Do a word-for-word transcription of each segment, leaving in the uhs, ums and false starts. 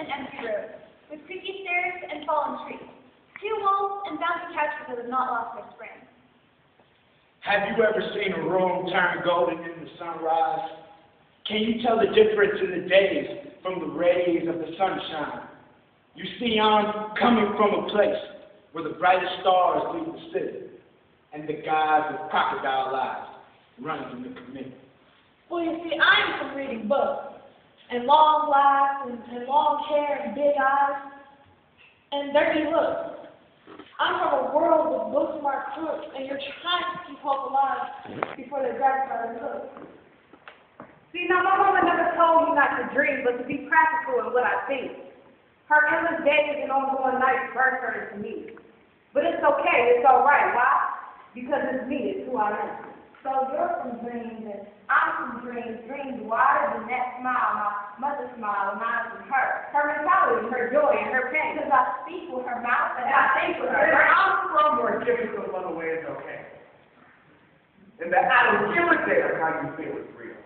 and empty road, with creaky stairs and fallen trees, two walls and bouncy couches that have not lost their spring. Have you ever seen a room turn golden in the sunrise? Can you tell the difference in the days from the rays of the sunshine? You see, I'm coming from a place where the brightest stars lead the city, and the guys with crocodile eyes running in the community. Well, you see, I'm from reading books, and long lives, and, and long hair, and big eyes, and dirty looks. I'm from a world with bookmark crooks, and you're trying to keep hope alive before they grab by the hook. See, now my mama never told me not to dream, but to be practical in what I think. Her endless days and ongoing nights burn her to me. But it's okay, it's all right. Why? Because it's me, it's who I am. So you're from dreams, and I'm from dreams. Dreams wider than that smile, my mother smile, and mine from her. Her mentality, her joy, and her pain. Because I speak with her mouth, and I think with her Where brain. I'm from, your difficult one way is okay. And the I don't give a damn how you feel is real.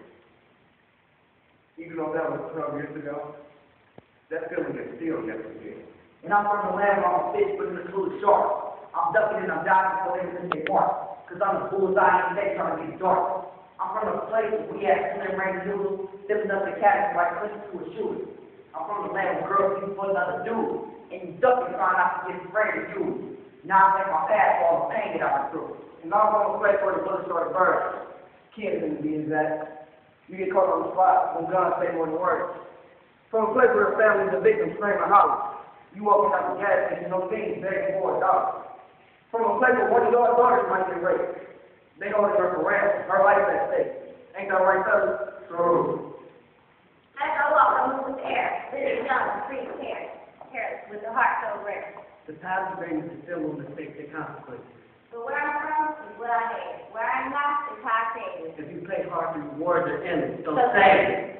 Even though that was twelve years ago, that feeling is still yet to feel. And I'm from the land where I'm a fish, but in the school of sharks. I'm ducking and I'm diving for everything they want. Because I'm the bullseye and they trying to get dark. I'm from a place where we have slim rain noodles, dipping up the cabins like Clinton to a shooter. I'm from the land where girls keep for another dude, and you ducking trying not to get afraid of you. Now I take my pass all the pain that I went through. And I'm from a place where the bullets started burning. Kids to be exact. You get caught on the spot when guns say more than words. From a place where the family's a victim screaming holler. You walking out the gas station, no things, begging for a dollar. From a place where one of your daughters might get raped. They holding her for ransom, her life at stake. Ain't that right, fellas? True. As I walk, I move with the air, living young, free, careless, careless, with a heart so rare. The times of babies to still will mistake their consequences. But where I'm from is what I hate. Where I'm not is how I say it. If you play hard, the rewards are endless. Don't So say it.